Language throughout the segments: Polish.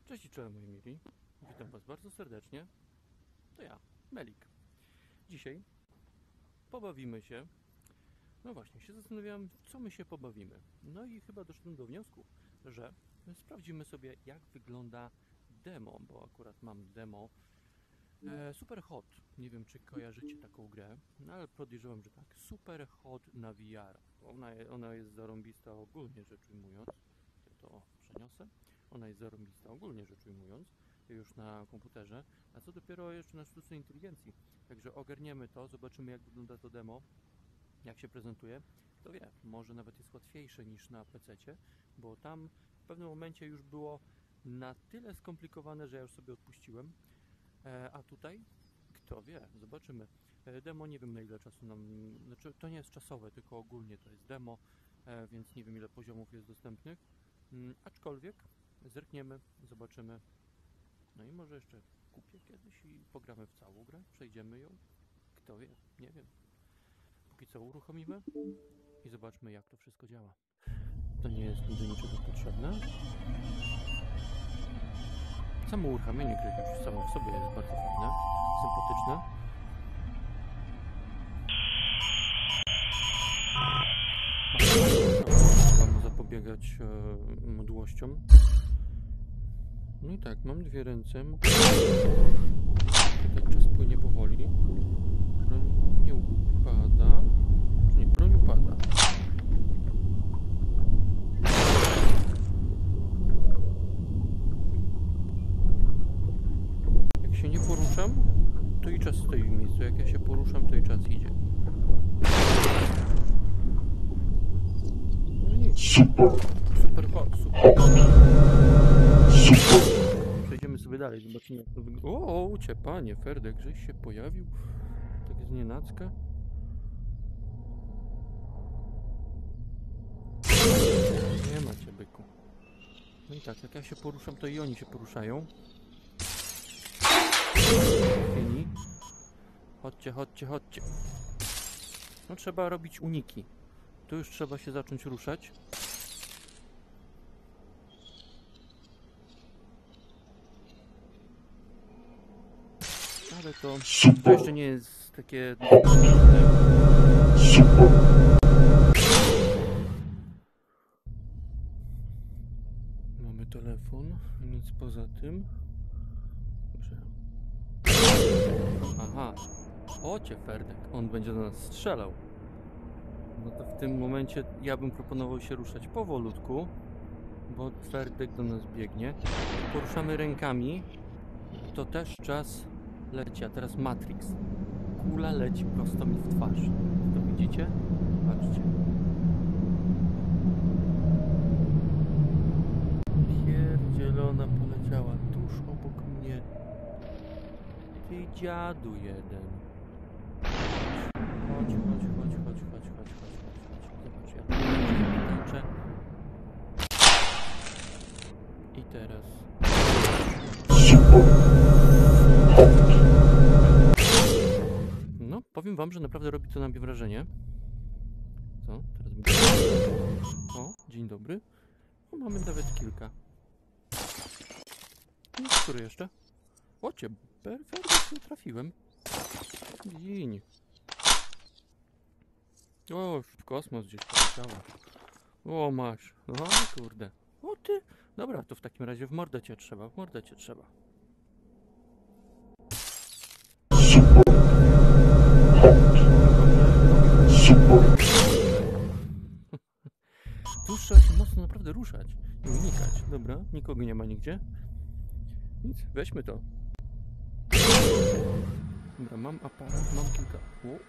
Cześć i czołem moi mili, witam was bardzo serdecznie, to ja, Melik. Dzisiaj pobawimy się, no właśnie, się zastanawiałem, co my się pobawimy. No i chyba doszedłem do wniosku, że sprawdzimy sobie, jak wygląda demo, bo akurat mam demo Superhot. Nie wiem, czy kojarzycie taką grę, no ale podejrzewam, że tak. Superhot na VR. Ona jest zarąbista ogólnie rzecz ujmując. Ja to przeniosę. Ona jest zarąbista ogólnie rzecz ujmując, już na komputerze, a co dopiero jeszcze na sztucznej inteligencji. Także ogarniemy to, zobaczymy jak wygląda to demo, jak się prezentuje. Kto wie, może nawet jest łatwiejsze niż na PC-cie, bo tam w pewnym momencie już było na tyle skomplikowane, że ja już sobie odpuściłem. A tutaj? Kto wie, zobaczymy. Demo nie wiem na ile czasu nam... Znaczy to nie jest czasowe, tylko ogólnie to jest demo, więc nie wiem ile poziomów jest dostępnych. Aczkolwiek zerkniemy, zobaczymy. No i może jeszcze kupię kiedyś i pogramy w całą grę, przejdziemy ją. Kto wie, nie wiem. Póki co uruchomimy i zobaczmy jak to wszystko działa. To nie jest do niczego potrzebne. Samo uruchamianie gry już samo w sobie jest bardzo fajne, sympatyczne. Trzeba zapobiegać mdłościom. No i tak, mam dwie ręce. Tak czas płynie powoli. Broń nie upada. Nie, broń upada. Jak się nie poruszam, to i czas stoi w miejscu. Jak ja się poruszam, to i czas idzie. No nic. Super hot, super. Przejdziemy sobie dalej, zobaczymy jak to wygląda. O, cię panie, Ferdek, żeś się pojawił tak znienacka. Nie macie byku. No i tak, jak ja się poruszam, to i oni się poruszają. Chodźcie, chodźcie, chodźcie. No trzeba robić uniki. Tu już trzeba się zacząć ruszać. Ale to jeszcze nie jest takie... Mamy telefon, nic poza tym. Aha, ocie Ferdek, on będzie do nas strzelał. No to w tym momencie ja bym proponował się ruszać powolutku, bo Ferdek do nas biegnie. Poruszamy rękami, to też czas leci, a teraz Matrix. Kula leci prosto mi w twarz. To widzicie? Patrzcie. Pierdzielona poleciała tuż obok mnie. Ty dziadu jeden. Chodź. Zobacz, ja tańczę. I teraz. No, powiem wam, że naprawdę robi to na mnie wrażenie. Co? Teraz będzie... O, dzień dobry. O, mamy nawet kilka. No, który jeszcze? Ocie, perfekcyjnie trafiłem. Giń. O, w kosmos gdzieś poleciało. O, masz. O, kurde. O, ty. Dobra, to w takim razie w mordę cię trzeba. Tu trzeba się mocno naprawdę ruszać i unikać. Dobra, nikogo nie ma nigdzie. Nic, weźmy to. Dobra, mam aparat, mam kilka... O.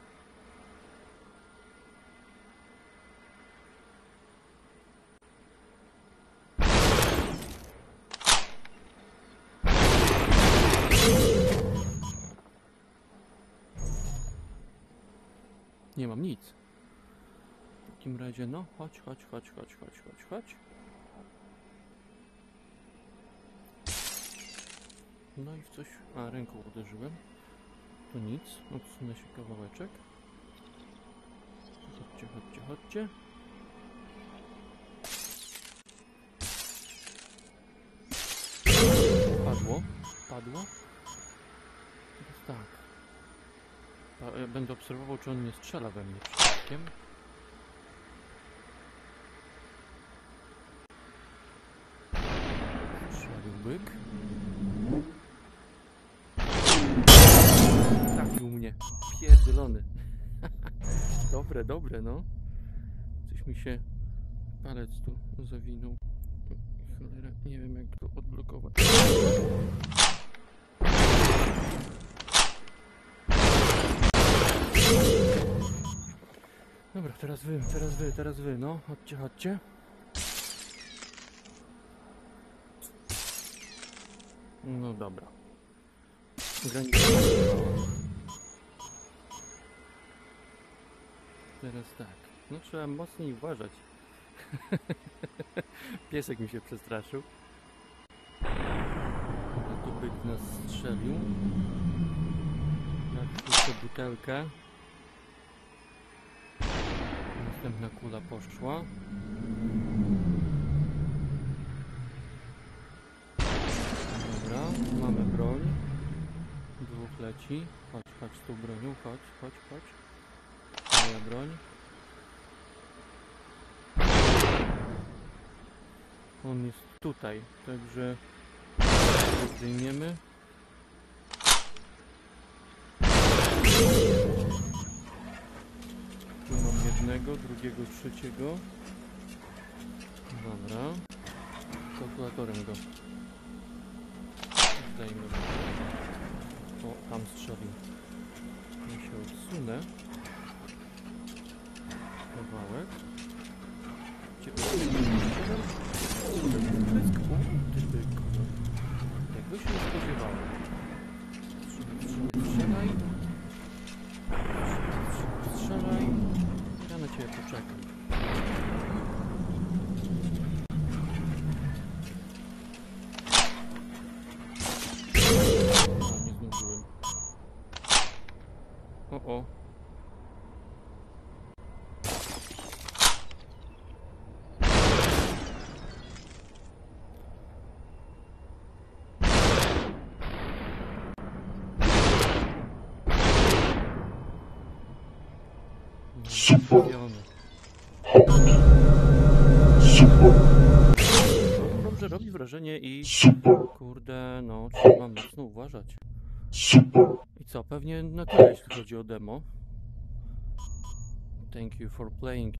Nie mam nic. W takim razie, no, chodź. No i w coś... A, ręką uderzyłem. To nic, odsunę się kawałeczek. Chodźcie. padło. Teraz tak. Będę obserwował, czy on nie strzela we mnie przypadkiem. Strzelił byk. Trafił mnie. Pierdzielony. Dobre, dobre, no. Coś mi się palec tu zawinął. Cholera, nie wiem jak to odblokować. Dobra, teraz wy, no. Chodźcie, chodźcie. No dobra. Granica. Teraz tak. No trzeba mocniej uważać. Piesek mi się przestraszył. No tu byk w nas strzelił. Jak puszczę butelkę. Następna kula poszła. Dobra, mamy broń. Dwóch leci. Chodź, chodź z tą bronią, chodź, chodź, chodź. Moja broń. On jest tutaj, także zdejmiemy. Tu mam jednego, drugiego, trzeciego. Dobra. Kalkulatorem go zdejmę. O, tam strzelił. Ja się odsunę. Kawałek. Tego się nie spodziewałem. Strzelaj. Strzelaj. Ja na ciebie poczekam. O, nie zdążyłem. O. Super. Dobrze robi wrażenie i Super. kurde, no trzeba mocno uważać. Super. I co, pewnie na tyle jeśli chodzi o demo. Thank you for playing.